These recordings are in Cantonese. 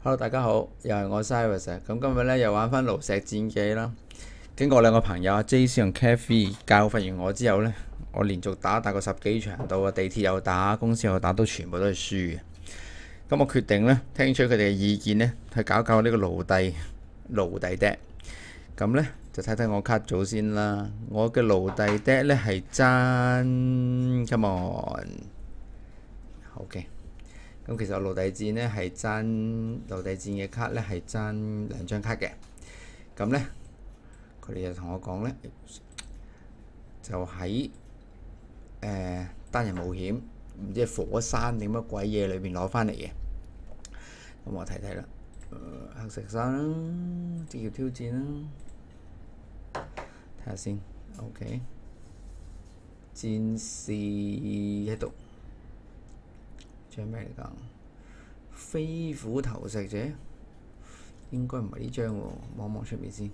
Hello，大家好，又係我 Cyrus 啊。咁今日咧又玩翻爐石戰記啦。經過兩個朋友阿 JC 同 Kathy 教訓完我之後呢，我連續大過10幾場到啊，地鐵又打，公司又打，都全部都係輸嘅。咁我決定呢，聽取佢哋嘅意見呢，去搞呢個奴隸 deck。咁呢，就睇睇我卡組先啦。我嘅奴隸 deck 呢係爭，come on，好嘅。咁其實奴隸戰呢係爭奴隸戰嘅卡呢係爭2張卡嘅。咁呢，佢哋就同我講呢，就喺單人冒險，唔知係火山定乜鬼嘢裏邊攞翻嚟嘅。咁我睇睇啦，黑石山啦，職業挑戰啦，睇下先。OK， 戰士喺度。張咩嚟㗎？飛虎投石者應該唔係呢張喎，望望出面先。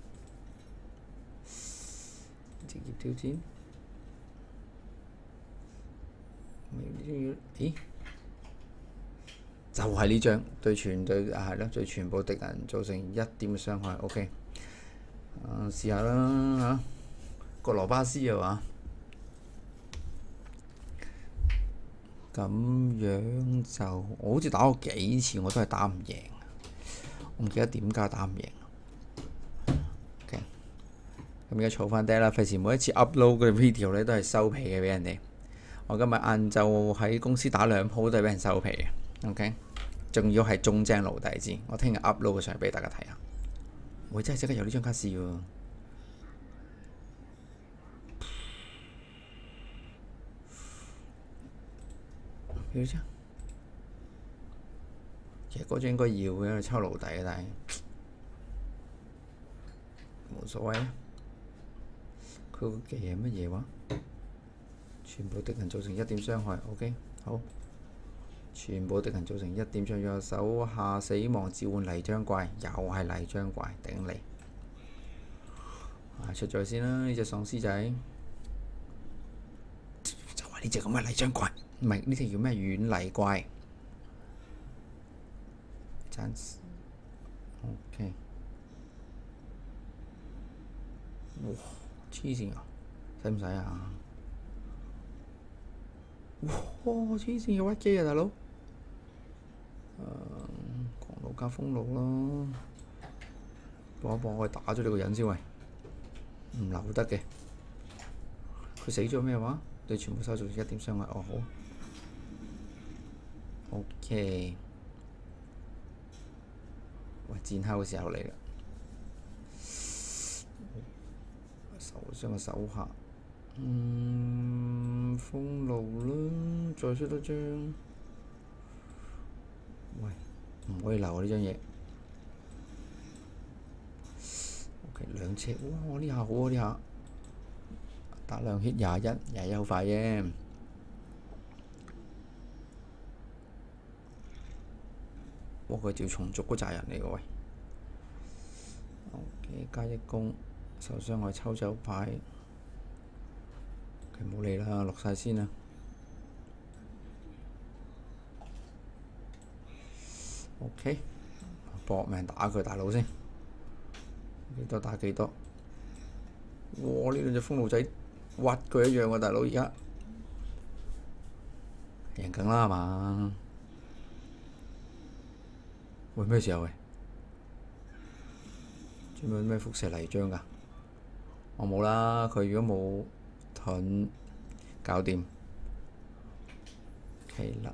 職業挑戰，咦？就係呢張，對全隊係咯，對全部敵人造成1點嘅傷害。OK， 試下啦嚇，個羅巴斯啊嘛。咁樣就我好似打過幾次，我都係打唔贏。我唔記得點解打唔贏。OK， 咁而家儲翻 deck 啦，費事每一次 upload 嘅 video 咧都係收皮嘅俾人哋。我今日晏晝喺公司打2鋪都係俾人收皮嘅。OK， 仲要係中正奴隸戰。我聽日 upload 嘅相俾大家睇下。我真係即刻有呢張卡試喎。要啫，其實嗰張應該要嘅，抽奴隸嘅，但係冇所謂啊。佢個技係乜嘢話？全部敵人造成1點傷害。OK， 好。全部敵人造成1點傷害，手下死亡召喚泥漿怪，又係泥漿怪，頂你！出咗先啦，呢隻喪屍仔，就係呢隻咁嘅泥漿怪。唔係呢隻叫咩？軟泥怪。暫時 OK。哇！黐線啊！使唔使啊？哇！黐線要屈機啊，大佬！狂怒加風怒咯。幫一幫我打咗你個人先喂，唔留得嘅。佢死咗咩話？對全部手造成1點傷害。哦，好。OK， 喂，戰烤嘅時候嚟啦！受傷嘅手下，風路啦，再出多張。喂，唔可以留啊呢張嘢。OK， 2尺，哇！呢下好啊，呢下打2 hit 21好快啫。哇！佢條蟲族嗰扎人嚟嘅喂。OK， 加1攻，受傷害抽走牌。佢冇理啦，落晒先啦。OK， 搏命打佢大佬先。幾多打幾多？哇！呢兩隻風爐仔屈佢一樣喎，大佬而家贏緊啦係嘛？喂，咩時候喂？做咩輻射泥漿㗎？我冇啦，佢如果冇盾，搞掂。OK啦。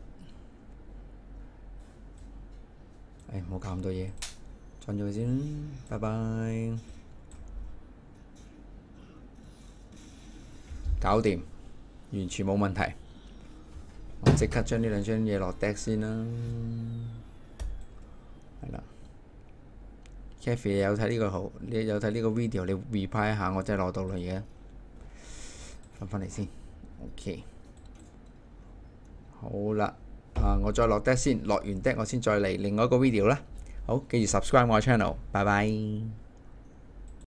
唔好搞咁多嘢，轉咗佢先，拜拜。搞掂，完全冇問題。我即刻將呢2張嘢落 deck 先啦。係啦 ，Kathy 你有睇呢個好，你有睇呢個 video，你 reply 一下，我真係攞到啦而家。翻嚟先 ，OK。好啦，我再落 deck 先，落完 deck 我先再嚟另外一個 video 啦。好，記住 subscribe 我 channel，拜拜。